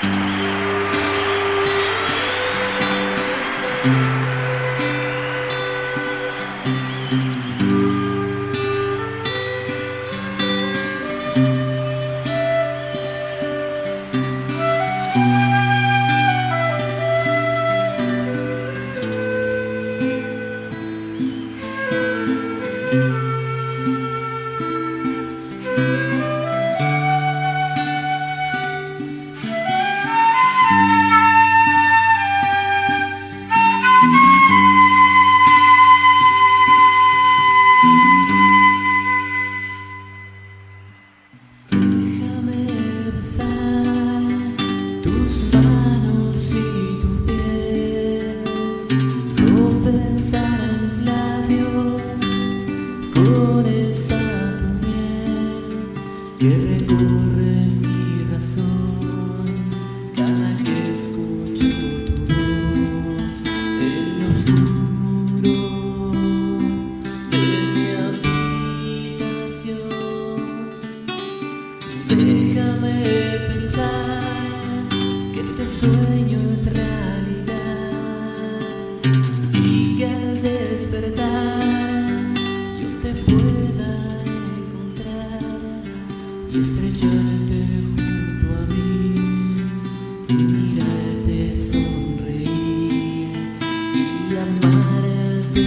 Con esa tu miel que recorre mi razón cada que escucho tu voz en lo oscuro de mi habitación. Déjame pensar que este sueño es realidad y que al despertar pueda encontrar y estrecharte junto a mí y mirarte sonreír y amarte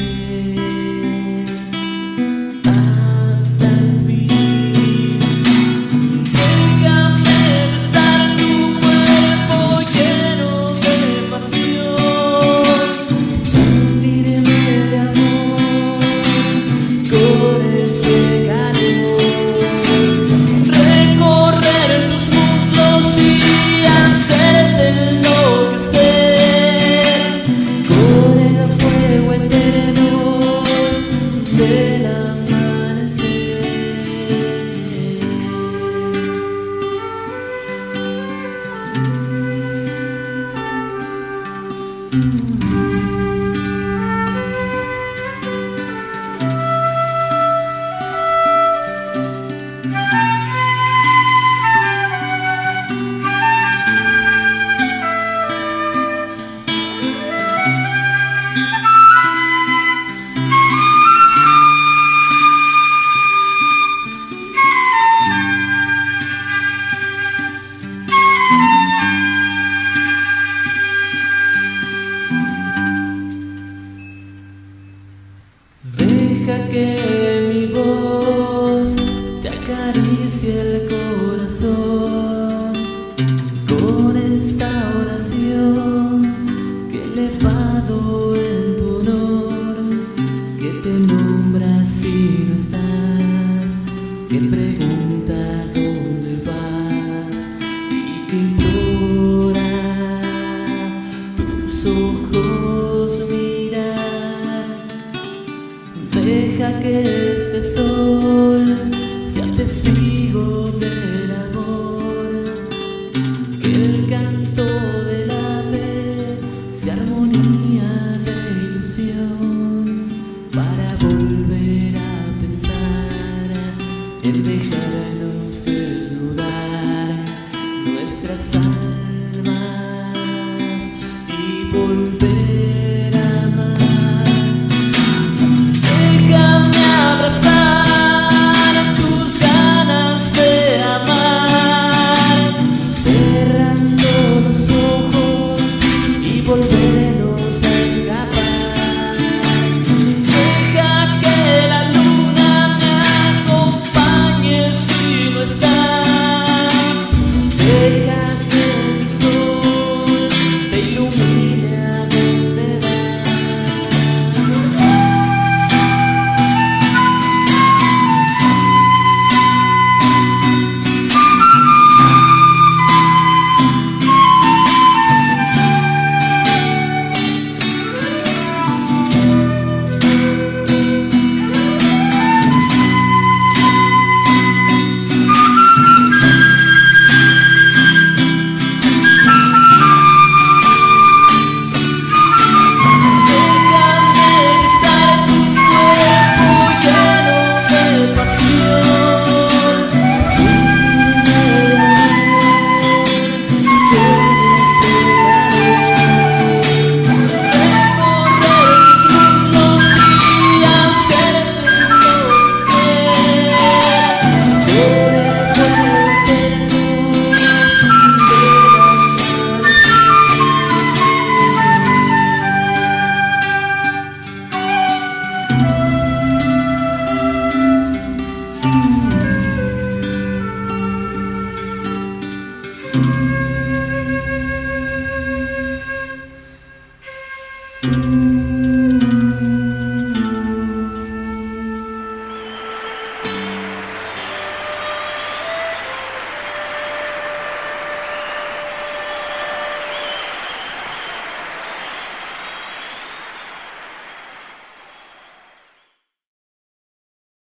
hasta el fin. Déjame besar tu cuerpo lleno de pasión, hundirme de amor con ese calor, recorrer tus muslos y hacerte enloquecer con el fuego eterno del amanecer. Deja que mi voz te acaricie el corazón con esta oración que he elevado en tu honor, que te nombra si no estás, que pregunta dónde vas y que implora tus ojos mirar. Deja que este sol sea testigo del amor, que el canto del ave sea armonía de ilusión, para volver a pensar en dejarnos desnudar nuestras almas y volver